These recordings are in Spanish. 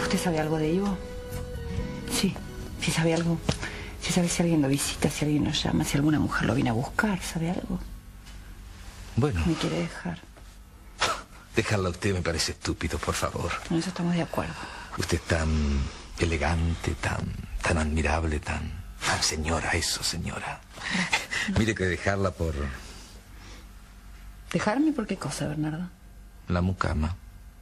¿Usted sabe algo de Ivo? Sí, sí sabe algo. Sí sabe si alguien lo visita, si alguien lo llama, si alguna mujer lo viene a buscar, ¿sabe algo? Bueno. Me quiere dejar. Dejarla a usted me parece estúpido, por favor. En eso estamos de acuerdo. Usted es tan elegante, tan admirable, tan señora, eso, señora. Mire que dejarla por... ¿Dejarme por qué cosa, Bernardo? La mucama.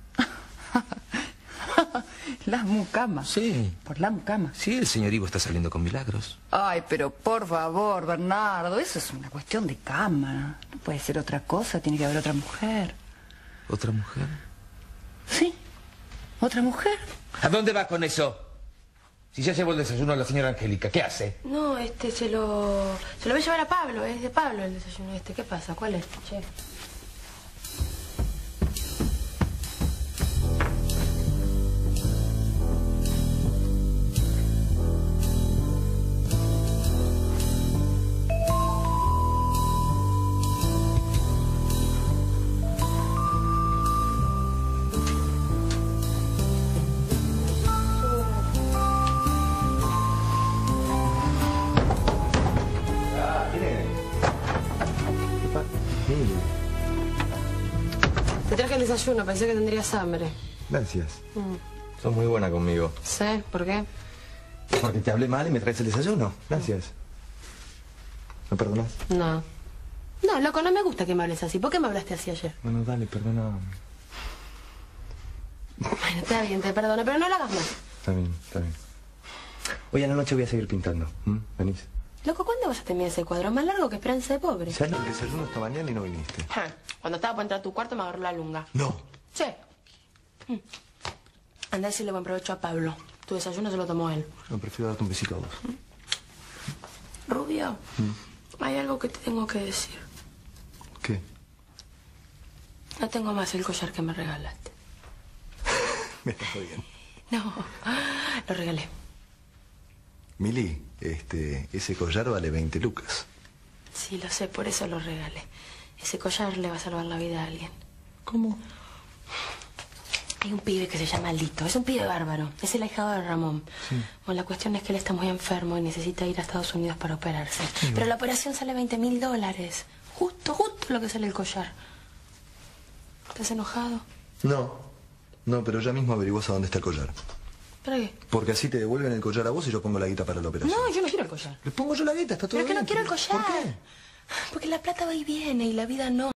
¿La mucama? Sí. ¿Por la mucama? Sí, el señor Ivo está saliendo con Milagros. Ay, pero por favor, Bernardo, eso es una cuestión de cama. No puede ser otra cosa, tiene que haber otra mujer. ¿Otra mujer? Sí, otra mujer. ¿A dónde va con eso? Si ya llevó el desayuno a la señora Angélica, ¿qué hace? No, se lo voy a llevar a Pablo, es de Pablo el desayuno este. ¿Qué pasa? ¿Cuál es, che? Te traje el desayuno, pensé que tendrías hambre. Gracias. Sos muy buena conmigo. ¿Sí? ¿Por qué? Porque te hablé mal y me traes el desayuno. Gracias. ¿Me perdonás? No. No, loco, no me gusta que me hables así. ¿Por qué me hablaste así ayer? Bueno, dale, perdona. Bueno, está bien, te perdono, pero no lo hagas más. Está bien, está bien. Hoy a la noche voy a seguir pintando. ¿Venís? Loco, ¿cuándo vas a terminar ese cuadro? Más largo que Esperanza de Pobre. Ya el desayuno esta mañana y no viniste. Cuando estaba por entrar a tu cuarto me agarró la lunga. No. Sí. Andá a decirle buen provecho a Pablo. Tu desayuno se lo tomó él. No, prefiero darte un besito a vos. Rubio, hay algo que te tengo que decir. ¿Qué? No tengo más el collar que me regalaste. Me estás jodiendo. No, lo regalé. Mili, ese collar vale 20 lucas. Sí, lo sé, por eso lo regalé. Ese collar le va a salvar la vida a alguien. ¿Cómo? Hay un pibe que se llama Lito. Es un pibe bárbaro. Es el ahijado de Ramón. Sí. Bueno, la cuestión es que él está muy enfermo y necesita ir a Estados Unidos para operarse. Sí. Pero la operación sale $20.000. Justo lo que sale el collar. ¿Estás enojado? No, pero ya mismo averiguás a dónde está el collar. ¿Para qué? Porque así te devuelven el collar a vos y yo pongo la guita para la operación. No, yo no quiero el collar. Le pongo yo la guita, está todo Pero es que bien. no quiero el collar. ¿Por qué? Porque la plata va y viene y la vida no.